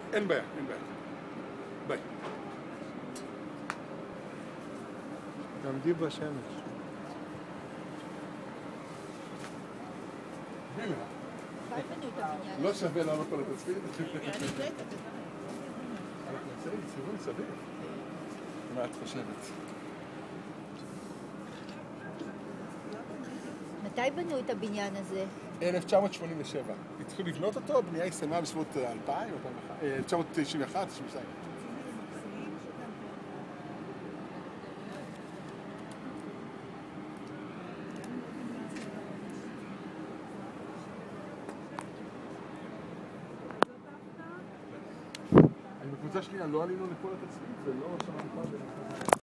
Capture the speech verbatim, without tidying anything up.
אין בעיה, אין בעיה. ביי. תעמדי בשמש. לא שווה לעלות על התצפית? אנחנו נמצאים בסיבוב סביב. מה את חושבת? מתי בנו את הבניין הזה? אלף תשע מאות שמונים ושבע. התחילו לבנות אותו, הבנייה הסתיימה בסביבות אלפיים, אלף תשע מאות תשעים ואחת, תשעים ושתיים. בקבוצה שלי לא עלינו לכל התצפית ולא שמענו פעם